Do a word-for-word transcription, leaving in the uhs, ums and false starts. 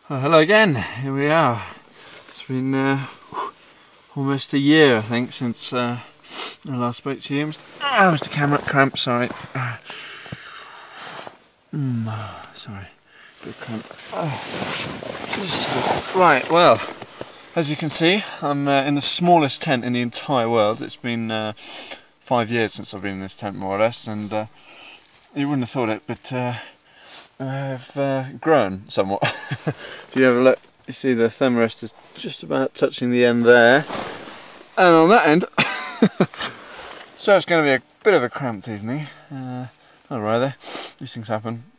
Well, hello again, here we are. It's been uh, almost a year, I think, since uh, I last spoke to you. Mister Ah, Mister Camera Cramp, sorry. Mm, sorry, good cramp. Oh. Right, well, as you can see, I'm uh, in the smallest tent in the entire world. It's been uh, five years since I've been in this tent, more or less, and uh, you wouldn't have thought it, but uh, I've uh, grown somewhat. If you have a look, you see the thermarest is just about touching the end there, and on that end. So it's going to be a bit of a cramped evening. Uh, oh, rather, these things happen.